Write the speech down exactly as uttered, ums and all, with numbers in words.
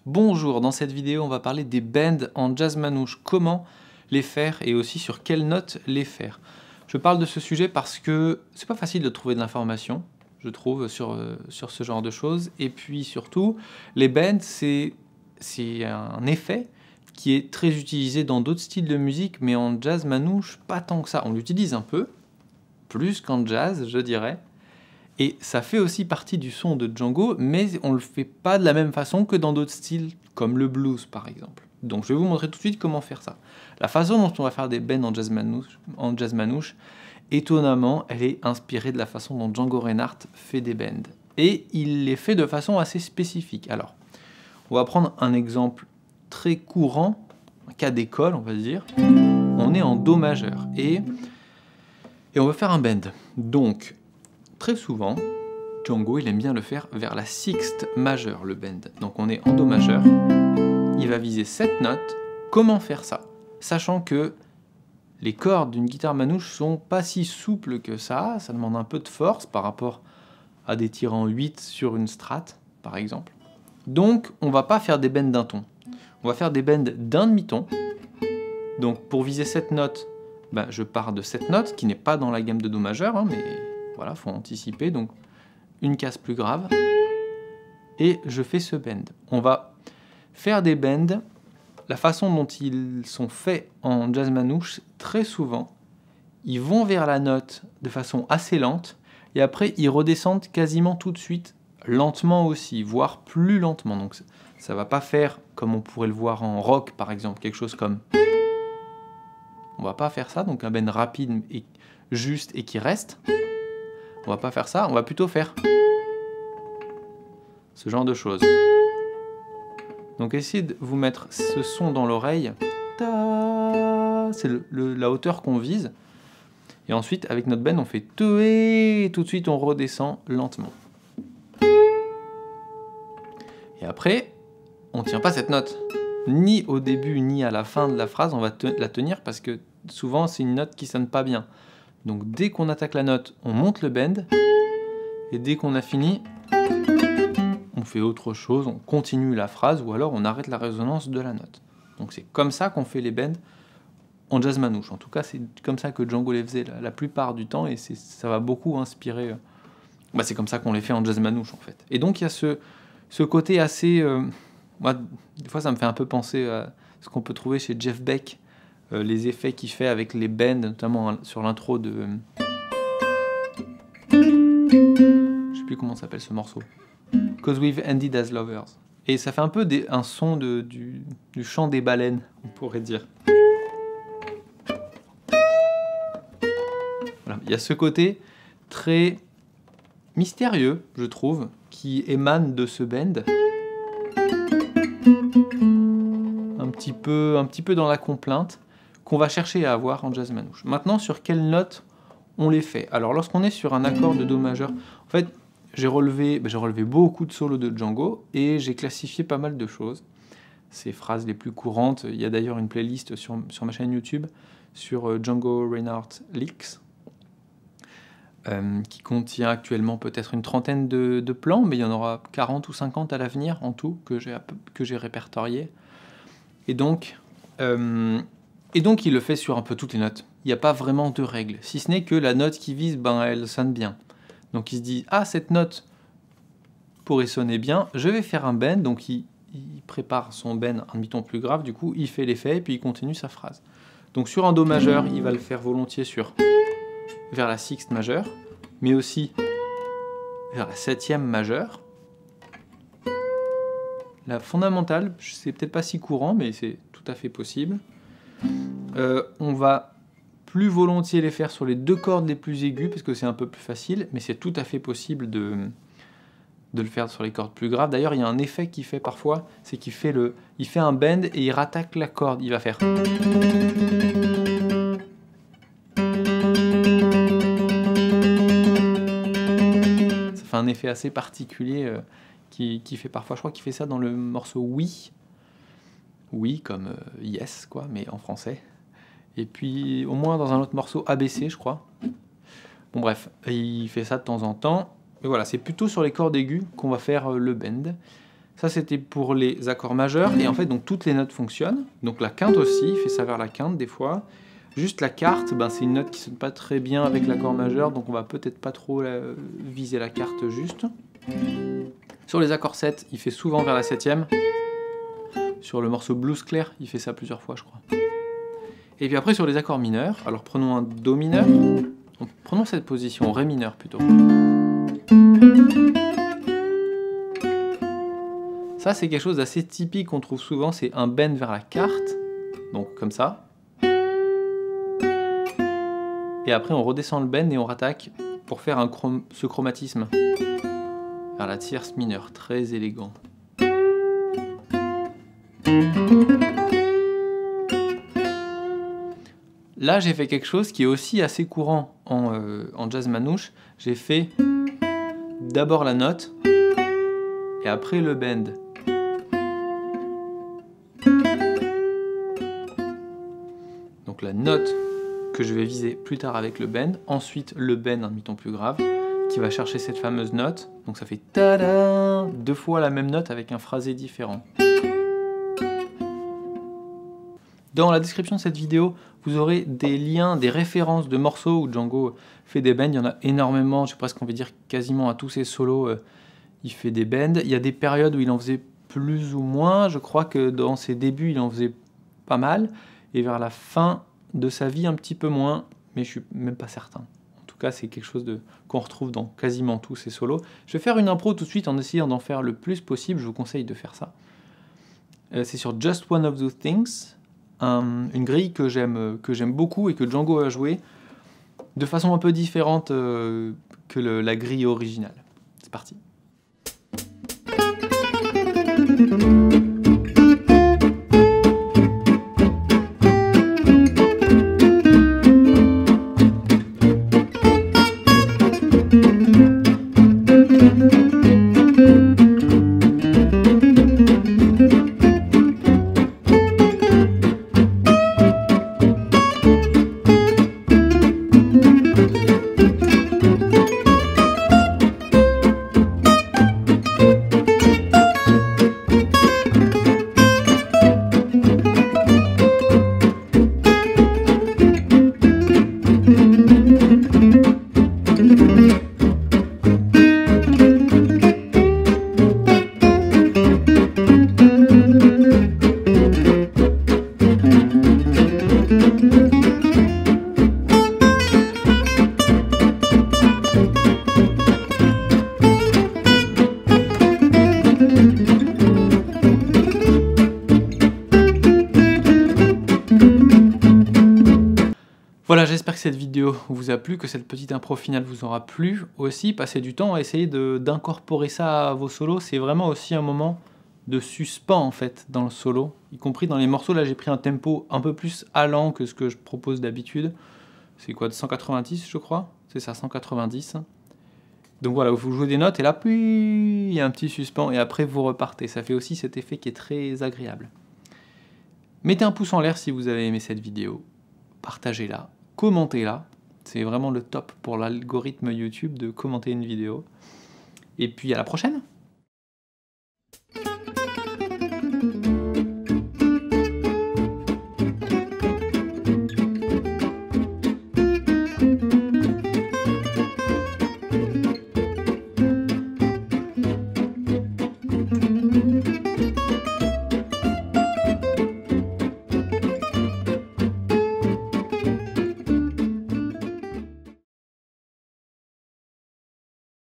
Bonjour, dans cette vidéo on va parler des bends en jazz manouche, comment les faire et aussi sur quelles notes les faire. Je parle de ce sujet parce que c'est pas facile de trouver de l'information, je trouve, sur, euh, sur ce genre de choses. Et puis surtout, les bends, c'est un effet qui est très utilisé dans d'autres styles de musique, mais en jazz manouche, pas tant que ça. On l'utilise un peu, plus qu'en jazz, je dirais. Et ça fait aussi partie du son de Django, mais on ne le fait pas de la même façon que dans d'autres styles, comme le blues par exemple. Donc je vais vous montrer tout de suite comment faire ça. La façon dont on va faire des bends en jazz manouche, en jazz manouche, étonnamment, elle est inspirée de la façon dont Django Reinhardt fait des bends. Et il les fait de façon assez spécifique. Alors, on va prendre un exemple très courant, un cas d'école, on va dire. On est en Do majeur et, et on veut faire un bend. Donc, très souvent, Django, il aime bien le faire vers la sixte majeure, le bend. Donc on est en Do majeur, il va viser cette note. Comment faire ça? Sachant que les cordes d'une guitare manouche sont pas si souples que ça, ça demande un peu de force par rapport à des tirs en huit sur une strat, par exemple. Donc on va pas faire des bends d'un ton, on va faire des bends d'un demi-ton. Donc pour viser cette note, ben, je pars de cette note, qui n'est pas dans la gamme de Do majeur, hein, mais voilà, faut anticiper, donc une case plus grave, et je fais ce bend. On va faire des bends, la façon dont ils sont faits en jazz manouche, très souvent, ils vont vers la note de façon assez lente, et après ils redescendent quasiment tout de suite, lentement aussi, voire plus lentement. Donc ça va pas faire comme on pourrait le voir en rock par exemple, quelque chose comme... On va pas faire ça, donc un bend rapide et juste et qui reste. On va pas faire ça, on va plutôt faire ce genre de choses. Donc essayez de vous mettre ce son dans l'oreille. C'est le, le, la hauteur qu'on vise. Et ensuite, avec notre bend, on fait te et tout de suite on redescend lentement. Et après, on tient pas cette note. Ni au début, ni à la fin de la phrase, on va te la tenir parce que souvent c'est une note qui sonne pas bien. Donc dès qu'on attaque la note, on monte le bend. Et dès qu'on a fini, on fait autre chose, on continue la phrase ou alors on arrête la résonance de la note. Donc c'est comme ça qu'on fait les bends en jazz manouche. En tout cas, c'est comme ça que Django les faisait la, la plupart du temps et ça va beaucoup inspirer. Euh, bah, c'est comme ça qu'on les fait en jazz manouche en fait. Et donc il y a ce, ce côté assez... Euh, moi, des fois ça me fait un peu penser à ce qu'on peut trouver chez Jeff Beck, euh, les effets qu'il fait avec les bends, notamment sur l'intro de... Euh, je sais plus comment s'appelle ce morceau. Cause We've Ended as Lovers. Et ça fait un peu des, un son de, du, du chant des baleines, on pourrait dire. Voilà. Il y a ce côté très mystérieux, je trouve, qui émane de ce bend. Un petit peu, un petit peu dans la complainte, qu'on va chercher à avoir en jazz manouche. Maintenant, sur quelle note on les fait? Alors, lorsqu'on est sur un accord de Do majeur, en fait, j'ai relevé, ben j'ai relevé beaucoup de solos de Django et j'ai classifié pas mal de choses. Ces phrases les plus courantes, il y a d'ailleurs une playlist sur, sur ma chaîne YouTube sur Django Reinhardt Licks, euh, qui contient actuellement peut-être une trentaine de, de plans, mais il y en aura quarante ou cinquante à l'avenir en tout que j'ai que j'ai répertorié. Et donc, euh, et donc il le fait sur un peu toutes les notes. Il n'y a pas vraiment de règles, si ce n'est que la note qui vise, ben, elle sonne bien. Donc il se dit, ah, cette note pourrait sonner bien, je vais faire un bend. Donc il, il prépare son bend un demi-ton plus grave, du coup il fait l'effet et puis il continue sa phrase. Donc sur un Do majeur, il va le faire volontiers sur vers la sixte majeure, mais aussi vers la septième majeure. La fondamentale, c'est peut-être pas si courant, mais c'est tout à fait possible. Euh, on va plus volontiers les faire sur les deux cordes les plus aiguës, parce que c'est un peu plus facile, mais c'est tout à fait possible de, de le faire sur les cordes plus graves. D'ailleurs, il y a un effet qu'il fait parfois, c'est qu'il fait, le, il fait un bend et il rattaque la corde. Il va faire... Ça fait un effet assez particulier euh, qui, qui fait parfois, je crois qu'il fait ça dans le morceau Oui. Oui, comme euh, Yes, quoi, mais en français. Et puis, au moins dans un autre morceau, A B C, je crois. Bon, bref, il fait ça de temps en temps. Mais voilà, c'est plutôt sur les cordes aiguës qu'on va faire le bend. Ça, c'était pour les accords majeurs. Et en fait, donc, toutes les notes fonctionnent. Donc la quinte aussi, il fait ça vers la quinte des fois. Juste la quarte, ben, c'est une note qui ne sonne pas très bien avec l'accord majeur. Donc on va peut-être pas trop euh, viser la quarte juste. Sur les accords sept, il fait souvent vers la septième. Sur le morceau Blues Clair, il fait ça plusieurs fois, je crois. Et puis après, sur les accords mineurs, alors prenons un Do mineur. Donc, prenons cette position, Ré mineur plutôt. Ça, c'est quelque chose d'assez typique qu'on trouve souvent, c'est un bend vers la quarte. Donc comme ça. Et après, on redescend le bend et on rattaque pour faire un chrom ce chromatisme vers la tierce mineure, très élégant. Là, j'ai fait quelque chose qui est aussi assez courant en, euh, en jazz manouche. J'ai fait d'abord la note et après le bend. Donc la note que je vais viser plus tard avec le bend, ensuite le bend un demi-ton plus grave, qui va chercher cette fameuse note. Donc ça fait ta-da, deux fois la même note avec un phrasé différent. Dans la description de cette vidéo, vous aurez des liens, des références de morceaux où Django fait des bends. Il y en a énormément, j'ai presque envie de dire quasiment à tous ses solos, euh, il fait des bends. Il y a des périodes où il en faisait plus ou moins. Je crois que dans ses débuts, il en faisait pas mal. Et vers la fin de sa vie, un petit peu moins, mais je suis même pas certain. En tout cas, c'est quelque chose de qu'on retrouve dans quasiment tous ses solos. Je vais faire une impro tout de suite en essayant d'en faire le plus possible. Je vous conseille de faire ça. Euh, c'est sur Just One of Those Things. Un, une grille que j'aime que j'aime beaucoup et que Django a joué de façon un peu différente euh, que le, la grille originale. C'est parti. Voilà, j'espère que cette vidéo vous a plu, que cette petite impro finale vous aura plu aussi. Passez du temps à essayer d'incorporer ça à vos solos. C'est vraiment aussi un moment de suspens en fait dans le solo, y compris dans les morceaux. Là, j'ai pris un tempo un peu plus allant que ce que je propose d'habitude. C'est quoi, de cent quatre-vingt-dix, je crois? C'est ça, cent quatre-vingt-dix. Donc voilà, vous jouez des notes et là, puis il y a un petit suspens et après vous repartez. Ça fait aussi cet effet qui est très agréable. Mettez un pouce en l'air si vous avez aimé cette vidéo. Partagez-la. Commentez-la, c'est vraiment le top pour l'algorithme YouTube de commenter une vidéo. Et puis à la prochaine!